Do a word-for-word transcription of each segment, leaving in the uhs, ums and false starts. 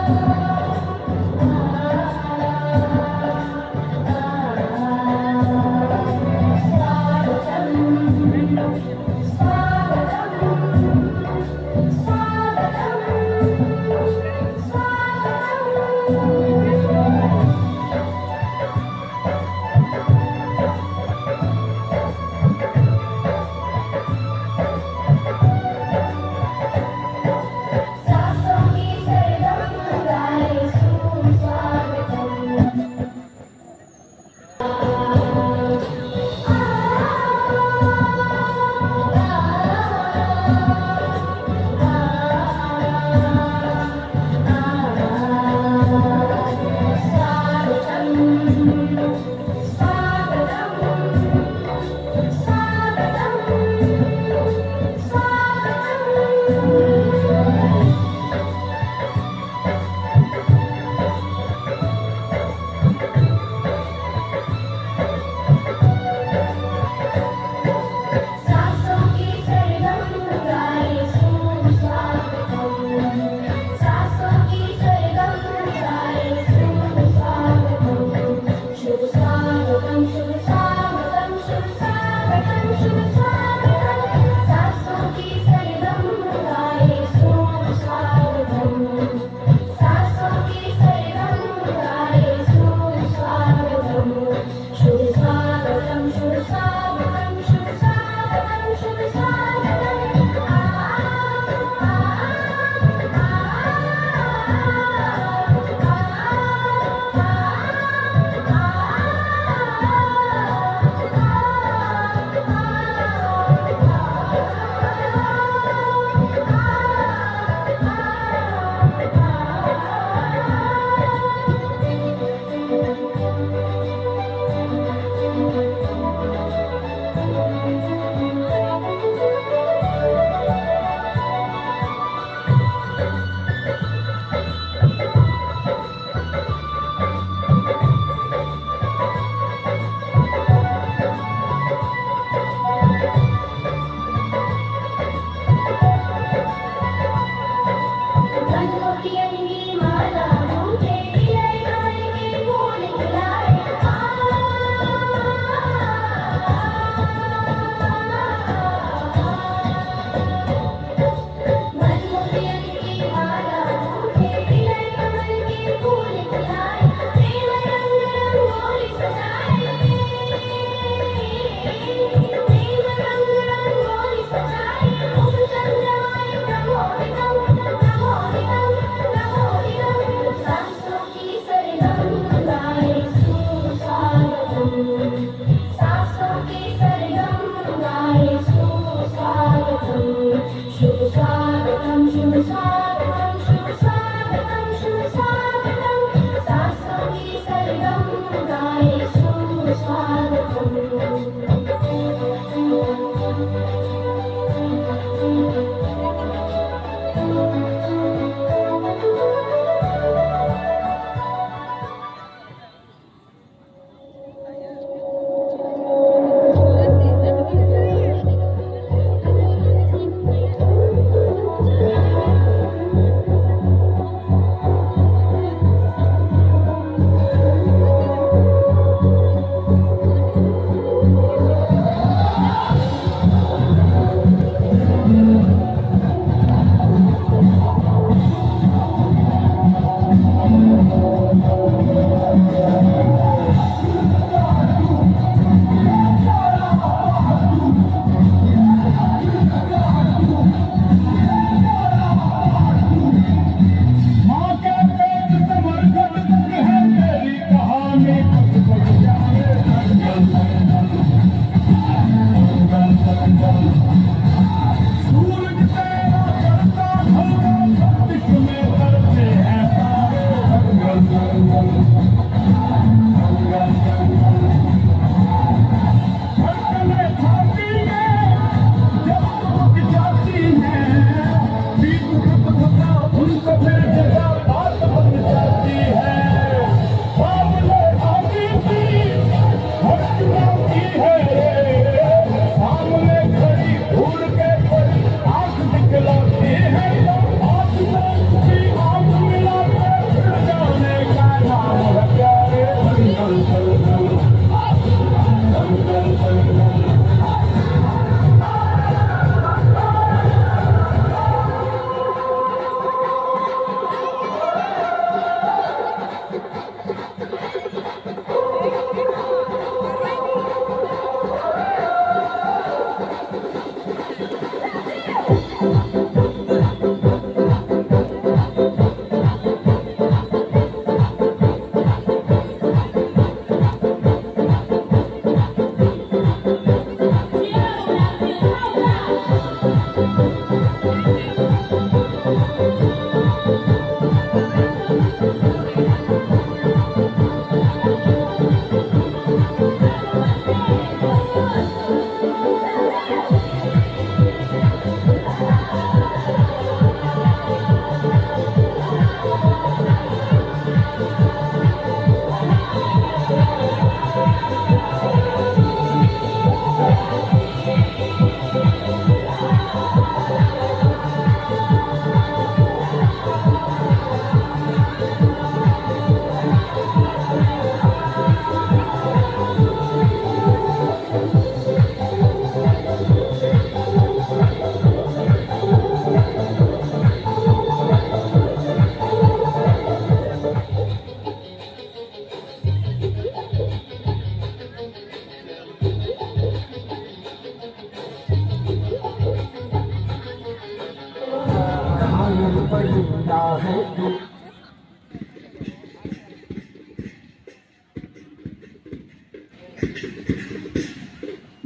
सासों की सरगम गाए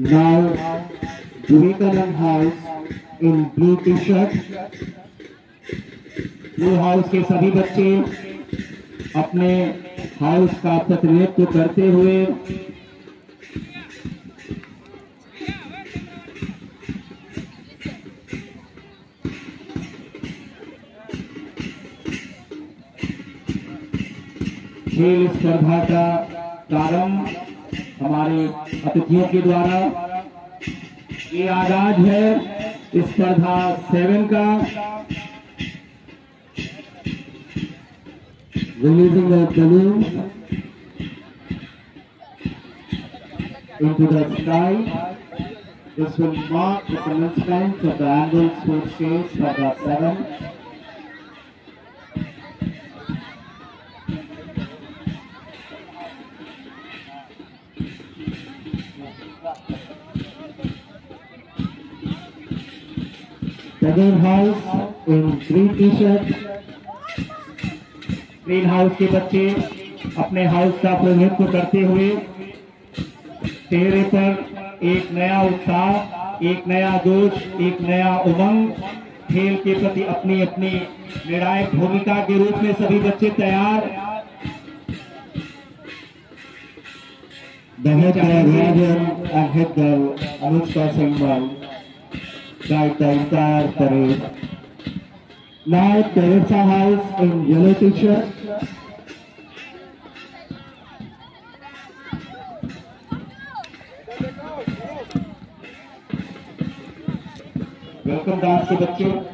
Now, Vivekanand House in blue t-shirt. Blue house के सभी बच्चे अपने हाउस का प्रतिनिधित्व करते हुए खेल स्पर्धा का प्रारंभ हमारे अतिथियों के द्वारा। ये आगाज है स्पर्धा सेवन का। Releasing the balloon into the sky. This will mark the commencement of the annual sports days SPARDHA seven. Second house in green t-shirt. Green house के बच्चे अपने हाउस का प्रतिनिधित्व करते हुए चेहरे पर एक नया उत्साह, एक नया जोश, एक नया उमंग, खेल के प्रति अपनी अपनी निर्णायक भूमिका के रूप में सभी बच्चे तैयार। The head girl and head girl Anushka Singh guide the entire parade. Now Teresa House in yellow t-shirt. Welcome dance के बच्चे।